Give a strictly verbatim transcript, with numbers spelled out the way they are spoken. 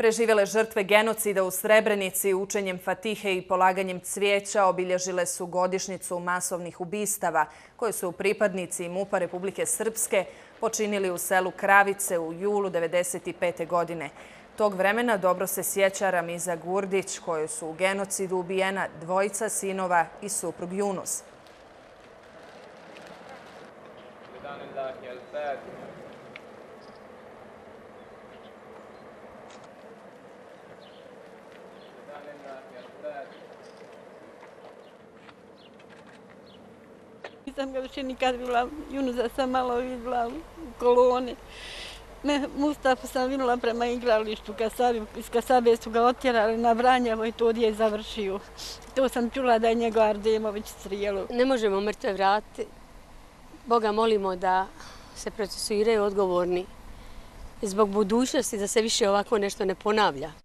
Preživjele žrtve genocida u Srebrenici učenjem Fatihe i polaganjem cvijeća obilježile su godišnjicu masovnih ubistava koje su pripadnici MUP-a Republike Srpske počinili u selu Kravice u julu devedeset pete. godine. Tog vremena dobro se sjeća Ramiza Gurdić, kojoj su u genocidu ubijena dvojica sinova i suprug Yunus. Nisam ga više nikad vidjela, Junusa sam malo vidjela u koloni. Mustafa sam vidjela prema igralištu, iz Kasabe su ga otjerali na Vranjevo i to gdje je završio. To sam čula da je njegov Ardemović strijelo. Ne možemo mrtve vratiti. Boga molimo da se procesuiraju odgovorni zbog budućnosti, da se više ovako nešto ne ponavlja.